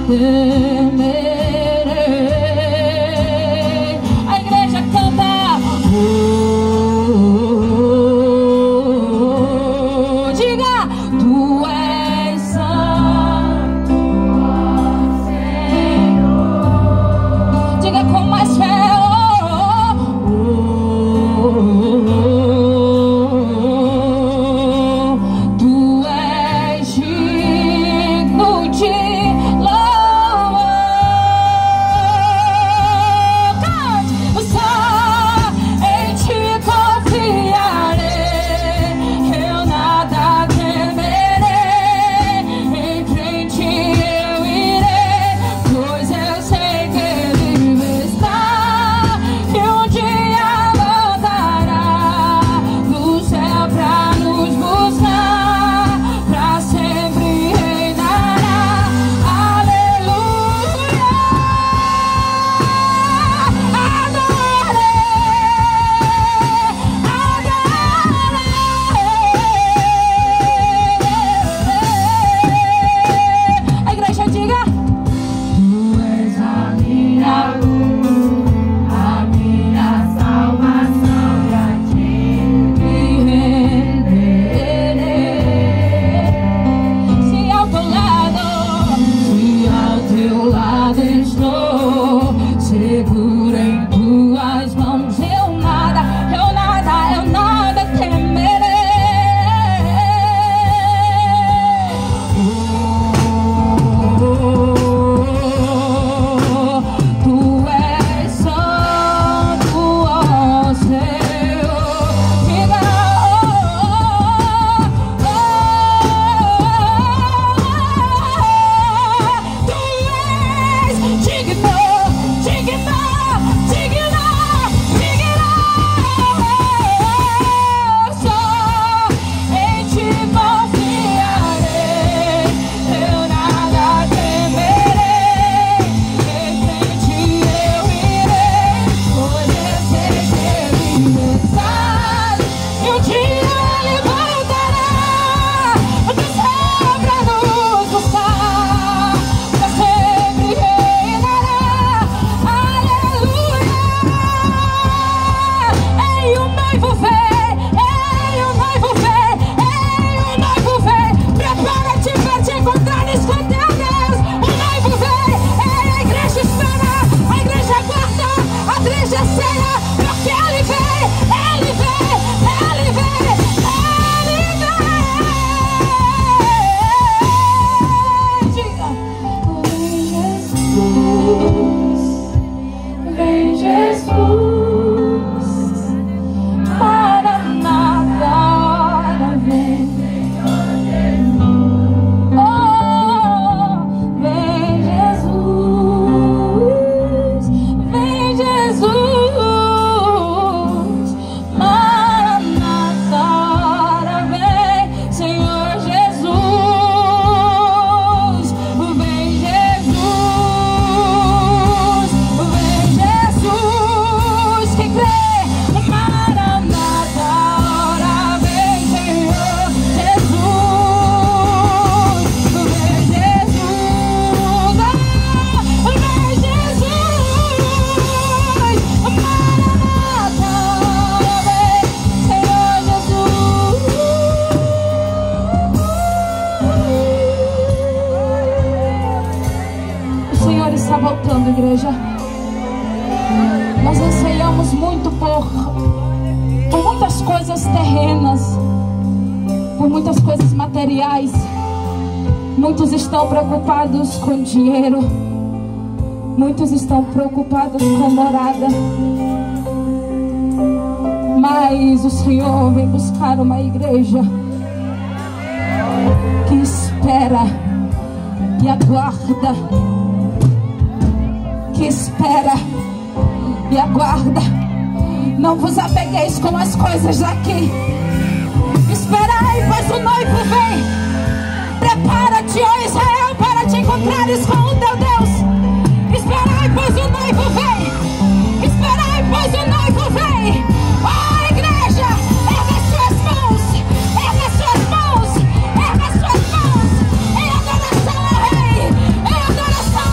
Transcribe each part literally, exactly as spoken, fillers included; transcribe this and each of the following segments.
temerei. A igreja canta. Oh, diga, tu és santo, Senhor. Diga com mais fé. Igreja, nós anseiamos muito por, por muitas coisas terrenas, por muitas coisas materiais. Muitos estão preocupados com dinheiro, muitos estão preocupados com morada, mas o Senhor vem buscar uma igreja que espera, que aguarda, que espera e aguarda. Não vos apegueis com as coisas daqui. Esperai, pois o noivo vem. Prepara-te, ó Israel, para te encontrares com o teu Deus. Esperai, pois o noivo vem. Esperai, pois o noivo vem. Ó igreja, erga suas mãos, erga suas mãos, erga suas mãos, em adoração ao Rei, em adoração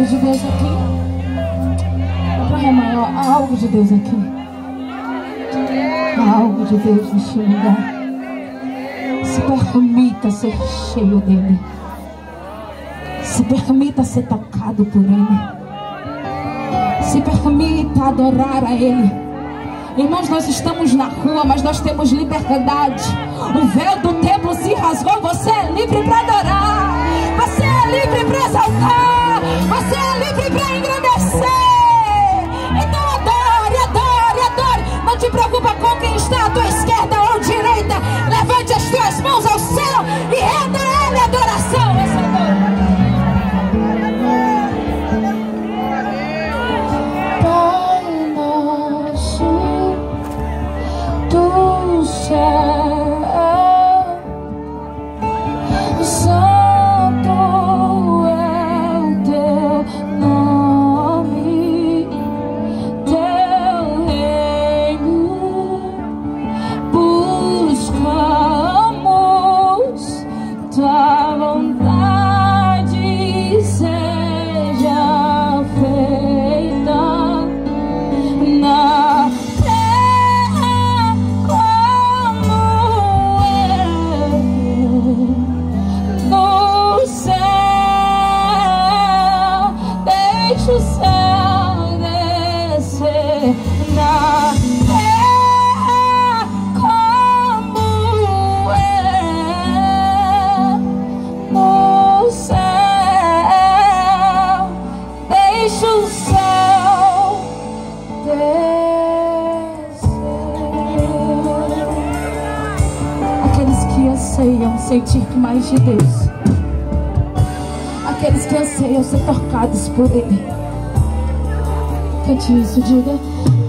de Deus aqui? Maior, há algo de Deus aqui. Há algo de Deus neste lugar. Se permita ser cheio dele. Se permita ser tocado por ele. Se permita adorar a ele. Irmãos, nós estamos na rua, mas nós temos liberdade. O véu do templo se rasgou. Você é livre para adorar. Você é livre para exaltar. Você é livre para engrandecer. Então adore, adore, adore. Não te preocupa com quem está à tua esquerda ou direita. Levante as tuas mãos ao céu e renda a ele adoração. Essa Pai nosso do céu, santo é o teu nome. Buscamos tua vontade, seja feita na terra como é no céu. Deixa o céu descer na terra como é no céu. Deixa o céu descer. Aqueles que anseiam sentir mais de Deus, aqueles que anseiam ser tocados por ele, cante isso, diga.